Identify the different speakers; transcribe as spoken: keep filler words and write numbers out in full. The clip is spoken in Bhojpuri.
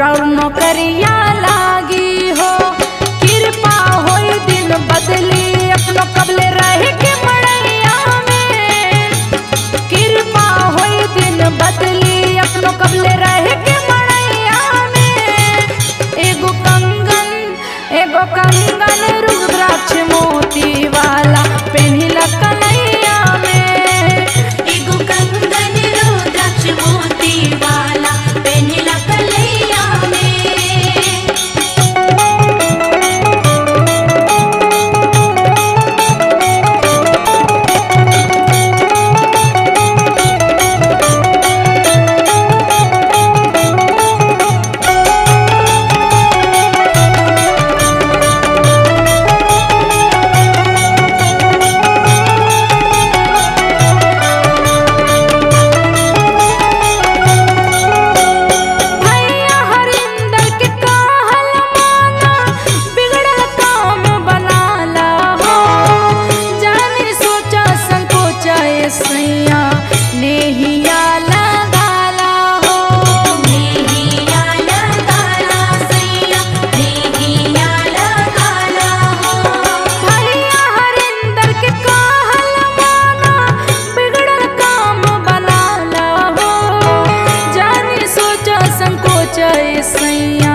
Speaker 1: राउर नौकरिया लागी हो। कृपा होई दिन बदली अपनो कबले रह के मड़ैया में। कृपा होई दिन बदली अपनो कबले रह के मड़ैया में। एगो कंगन एगो कंगन रुद्राक्ष मोती वाला पेन्हिला कन्हैया में।
Speaker 2: एगो कंगन रुद्राक्ष मोती वाला पेन्हिला कन्हैया में।
Speaker 1: भैया हरिंदर के कहल माना बिगड़ल काम बनाला हो। जाने सोचा संकोचा ए सैया नेहिया लगाला हो।
Speaker 2: नेहिया लगाला सैया नेहिया लगाला हो।
Speaker 1: भैया हरिंदर के कहल माना बिगड़ल काम बनाला हो। जाने सोचा संकोचा ए सैया